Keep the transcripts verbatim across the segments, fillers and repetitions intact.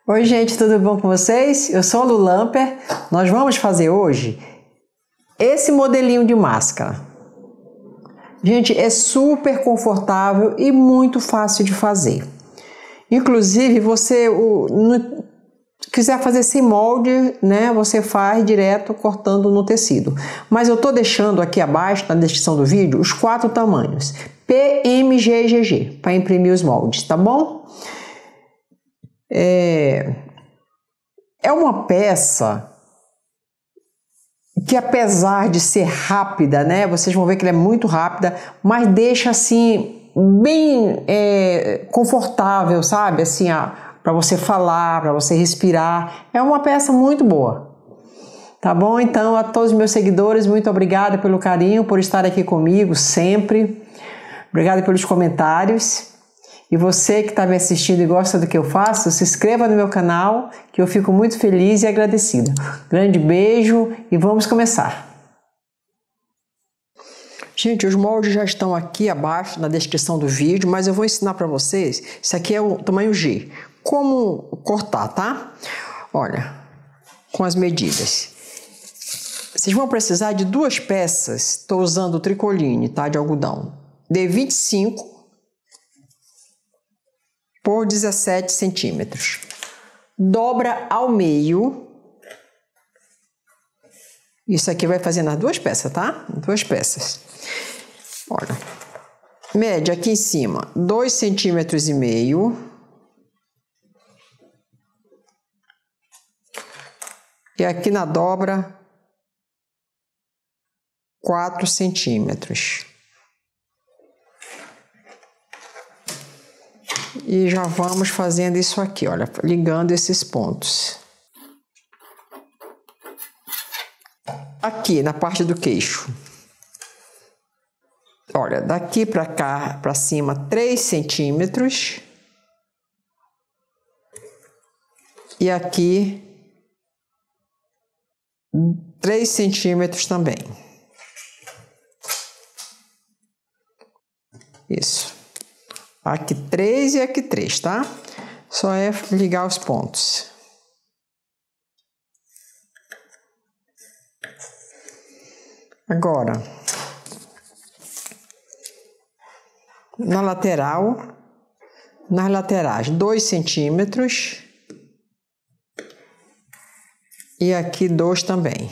Oi gente, tudo bom com vocês? Eu sou a Lu Lamper. Nós vamos fazer hoje esse modelinho de máscara. Gente, é super confortável e muito fácil de fazer. Inclusive, você o, no, quiser fazer sem molde, né? Você faz direto cortando no tecido. Mas eu tô deixando aqui abaixo, na descrição do vídeo, os quatro tamanhos. P, M, G e G G, para imprimir os moldes, tá bom? É, é uma peça que, apesar de ser rápida, né? Vocês vão ver que ela é muito rápida, mas deixa assim bem é, confortável, sabe? Assim, para você falar, para você respirar. É uma peça muito boa. Tá bom? Então, a todos os meus seguidores, muito obrigada pelo carinho, por estar aqui comigo sempre. Obrigada pelos comentários. E você que está me assistindo e gosta do que eu faço, se inscreva no meu canal, que eu fico muito feliz e agradecida. Grande beijo e vamos começar. Gente, os moldes já estão aqui abaixo na descrição do vídeo, mas eu vou ensinar para vocês. Isso aqui é o tamanho G. Como cortar, tá? Olha, com as medidas. Vocês vão precisar de duas peças. Estou usando o tricoline, tá? De algodão. De vinte e cinco por dezessete centímetros. Dobra ao meio. Isso aqui vai fazer nas duas peças, tá? Duas peças. Olha. Mede aqui em cima dois centímetros e meio. E aqui na dobra quatro centímetros. E já vamos fazendo isso aqui, olha, ligando esses pontos. Aqui na parte do queixo. Olha, daqui para cá, para cima, três centímetros. E aqui, três centímetros também. Isso. Aqui três e aqui três, tá? Só é ligar os pontos. Agora, na lateral, nas laterais, dois centímetros. E aqui dois também.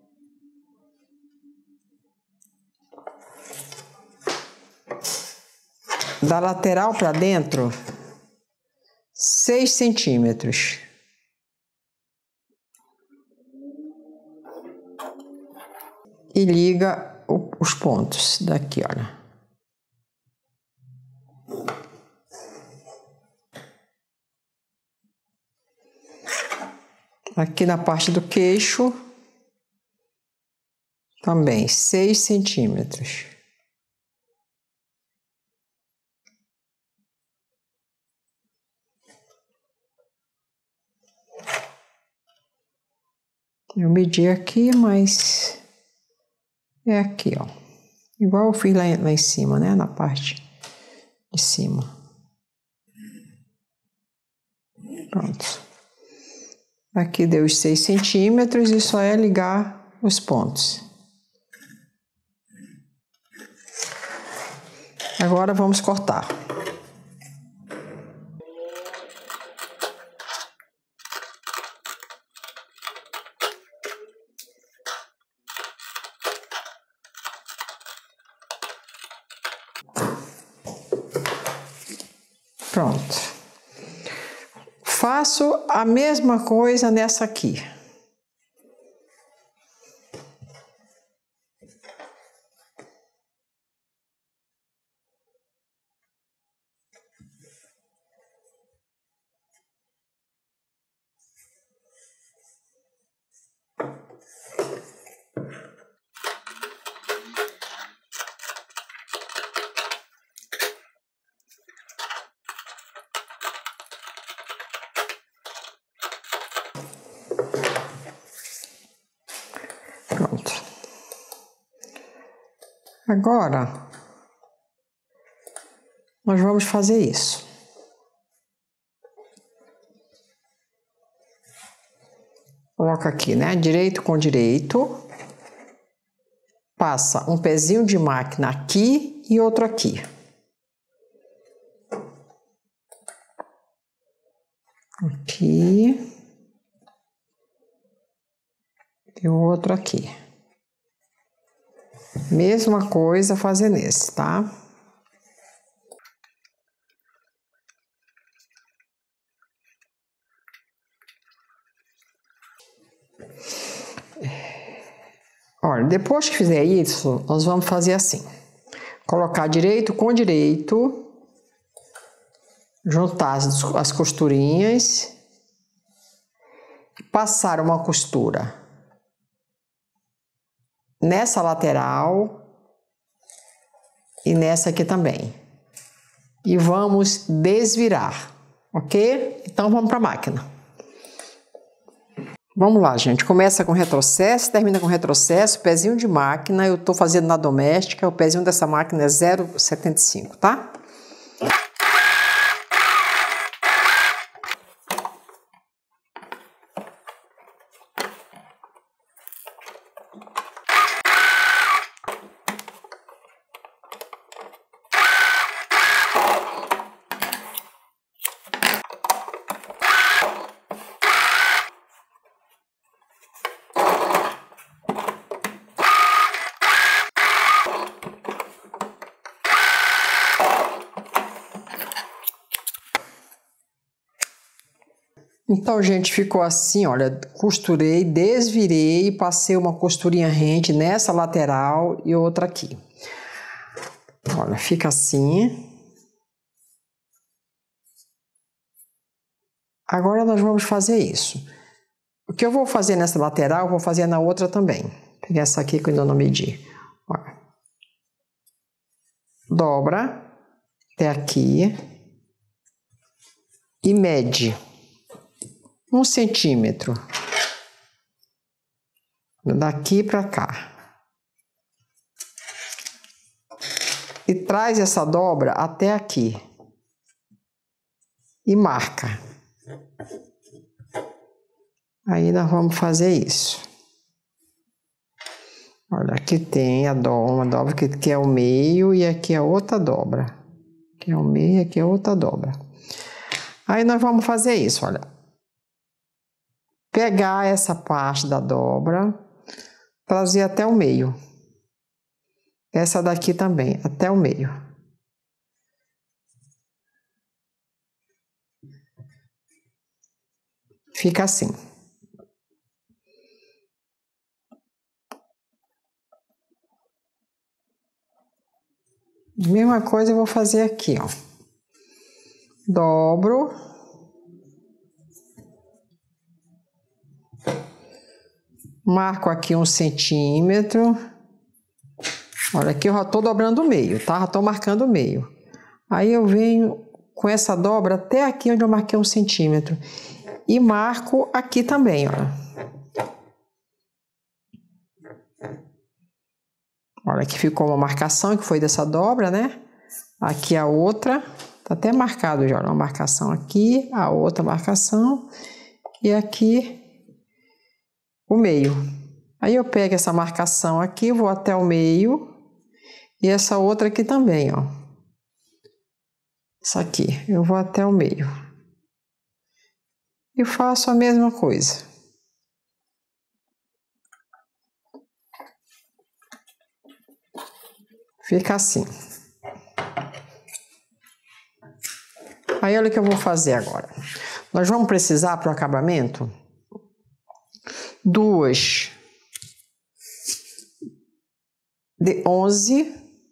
Da lateral para dentro, seis centímetros. E liga o, os pontos daqui, olha. Aqui na parte do queixo, também seis centímetros. Eu medi aqui, mas é aqui, ó. Igual eu fiz lá, lá em cima, né? Na parte de cima. Pronto. Aqui deu os seis centímetros e só é ligar os pontos. Agora vamos cortar. Pronto. Faço a mesma coisa nessa aqui. Pronto. Agora, nós vamos fazer isso. Coloca aqui, né? Direito com direito. Passa um pezinho de máquina aqui e outro aqui. Aqui. E o outro aqui. Mesma coisa fazer nesse, tá? Olha, depois que fizer isso, nós vamos fazer assim. Colocar direito com direito. Juntar as, as costurinhas. Passar uma costura nessa lateral e nessa aqui também. E vamos desvirar, ok? Então vamos para a máquina. Vamos lá, gente. Começa com retrocesso, termina com retrocesso, pezinho de máquina. Eu tô fazendo na doméstica, o pezinho dessa máquina é zero vírgula setenta e cinco, tá? Então, gente, ficou assim, olha, costurei, desvirei, passei uma costurinha rente nessa lateral e outra aqui. Olha, fica assim. Agora nós vamos fazer isso. O que eu vou fazer nessa lateral, eu vou fazer na outra também. Vou pegar essa aqui que eu ainda não medi. Olha. Dobra até aqui e mede um centímetro daqui para cá e traz essa dobra até aqui e marca. Aí nós vamos fazer isso. Olha, aqui tem a dobra, uma dobra que, que é o meio e aqui é outra dobra. Aqui é o meio e aqui é outra dobra. Aí nós vamos fazer isso, olha. Pegar essa parte da dobra, trazer até o meio. Essa daqui também, até o meio. Fica assim. Mesma coisa eu vou fazer aqui, ó. Dobro. Marco aqui um centímetro. Olha, aqui eu já tô dobrando o meio, tá? Já tô marcando o meio. Aí eu venho com essa dobra até aqui onde eu marquei um centímetro. E marco aqui também, olha. Olha, aqui ficou uma marcação que foi dessa dobra, né? Aqui a outra, tá até marcado já, uma marcação aqui, a outra marcação e aqui o meio. Aí eu pego essa marcação aqui, vou até o meio e essa outra aqui também, ó. Essa aqui, eu vou até o meio. E faço a mesma coisa. Fica assim. Aí olha o que eu vou fazer agora. Nós vamos precisar para o acabamento duas de onze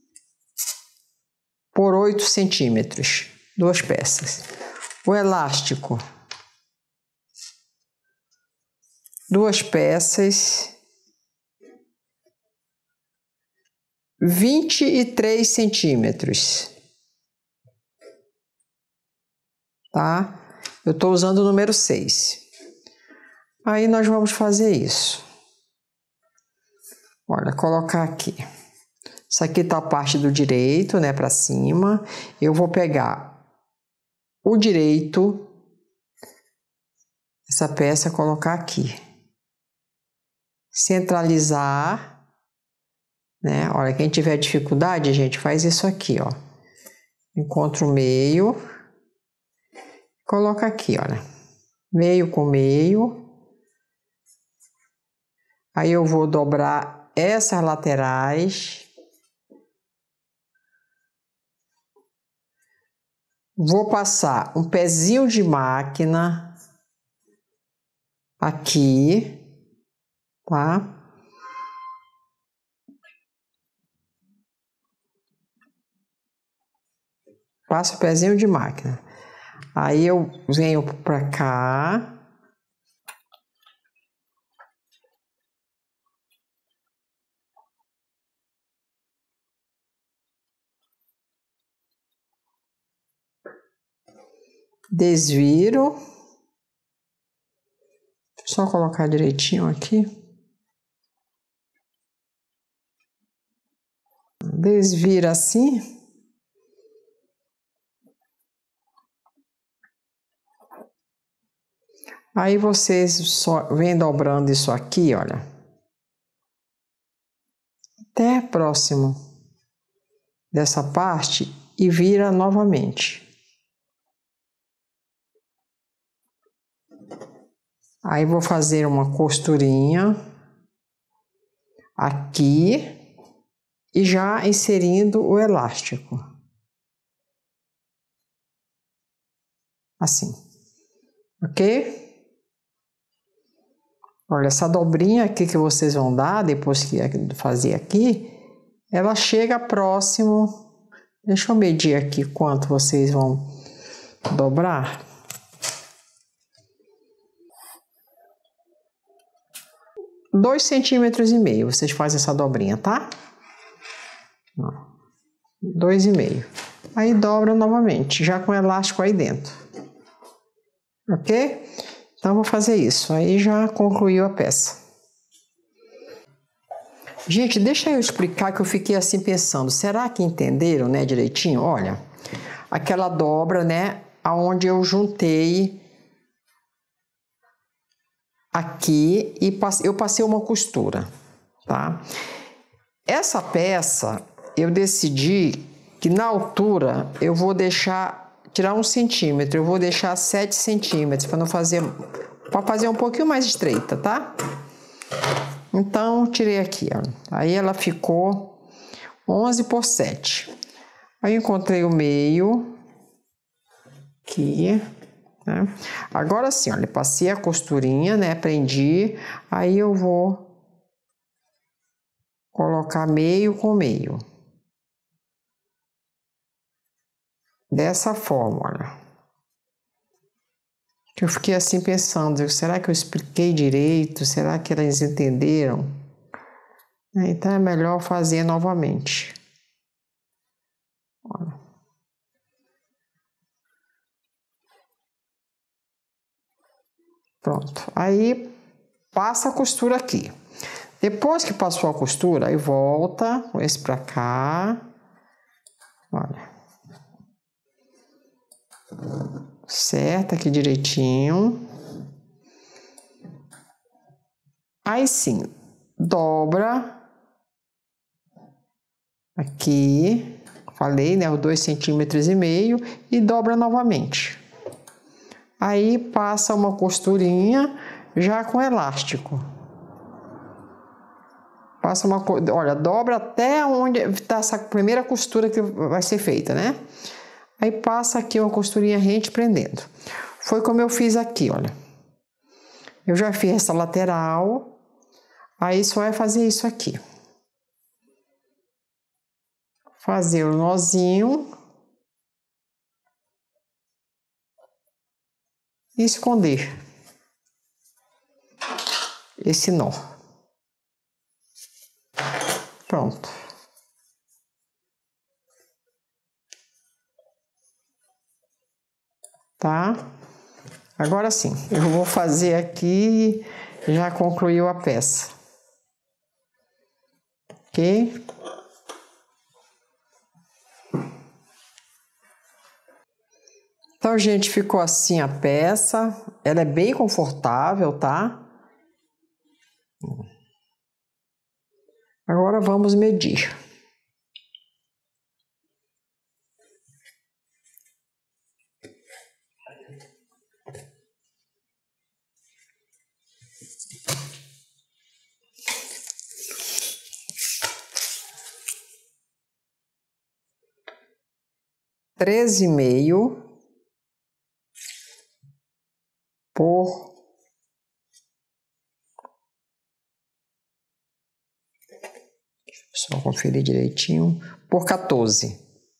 por oito centímetros, duas peças. O elástico, duas peças, vinte e três centímetros, tá? Eu estou usando o número seis. Aí nós vamos fazer isso. Olha, colocar aqui. Isso aqui tá a parte do direito, né, para cima. Eu vou pegar o direito, essa peça, colocar aqui. centralizar, né? Olha, quem tiver dificuldade, gente, faz isso aqui, ó. Encontra o meio, coloca aqui, olha, meio com meio. Aí eu vou dobrar essas laterais. Vou passar um pezinho de máquina aqui, tá? Passo o pezinho de máquina. Aí eu venho pra cá. Desviro. Só colocar direitinho aqui. Desvira assim. Aí vocês só vêm dobrando isso aqui, olha. Até próximo dessa parte e vira novamente. Aí vou fazer uma costurinha aqui e já inserindo o elástico. Assim, ok? Olha, essa dobrinha aqui que vocês vão dar, depois que fazer aqui, ela chega próximo. Deixa eu medir aqui quanto vocês vão dobrar. Dois centímetros e meio, vocês fazem essa dobrinha, tá? Dois e meio. Aí dobra novamente, já com o elástico aí dentro. Ok? Então vou fazer isso. Aí já concluiu a peça. Gente, deixa eu explicar que eu fiquei assim pensando. Será que entenderam, né, direitinho? Olha, aquela dobra, né, aonde eu juntei aqui e eu passei uma costura, tá? Essa peça eu decidi que na altura eu vou deixar, tirar um centímetro, eu vou deixar sete centímetros para não fazer, para fazer um pouquinho mais estreita, tá? Então tirei aqui, ó. Aí ela ficou onze por sete. Aí encontrei o meio aqui. Né? Agora sim, olha, passei a costurinha, né? Prendi, aí eu vou colocar meio com meio. Dessa forma, olha. Eu fiquei assim pensando, será que eu expliquei direito? Será que elas entenderam? Então é melhor fazer novamente. Olha. Pronto, aí passa a costura aqui. Depois que passou a costura, aí volta com esse pra cá. Olha. Certo aqui direitinho. Aí sim, dobra aqui. Falei, né? Os dois centímetros e meio e dobra novamente. Aí passa uma costurinha já com elástico. Passa uma, olha, dobra até onde está essa primeira costura que vai ser feita, né? Aí passa aqui uma costurinha rente prendendo. Foi como eu fiz aqui, olha. Eu já fiz essa lateral, aí só é fazer isso aqui. Fazer o nozinho. E esconder esse nó. Pronto. Tá? Agora sim, eu vou fazer aqui, já concluiu a peça. Ok? Então, gente, ficou assim a peça. Ela é bem confortável, tá? Agora vamos medir. Treze e meio por só conferir direitinho por quatorze.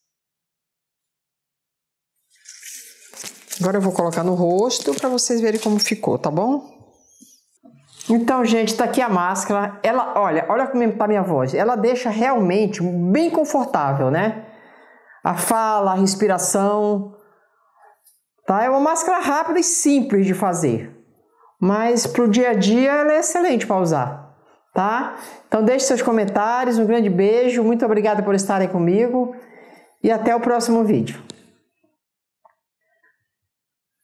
Agora eu vou colocar no rosto para vocês verem como ficou, tá bom? Então, gente, tá aqui a máscara. Ela, olha, olha como tá a minha voz. Ela deixa realmente bem confortável, né? A fala, a respiração, tá? É uma máscara rápida e simples de fazer, mas para o dia a dia ela é excelente para usar, tá? Então deixe seus comentários, um grande beijo, muito obrigada por estarem comigo e até o próximo vídeo.